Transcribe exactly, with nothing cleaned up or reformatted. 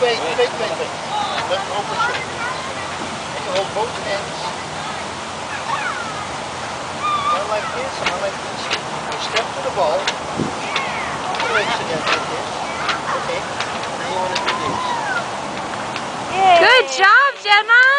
wait, wait, wait, wait. Let me open your. You hold both ends. One like this, one like this. You step to the ball. Put your legs together like this. Okay. Now you want to do this. Yay. Good job, Gemma!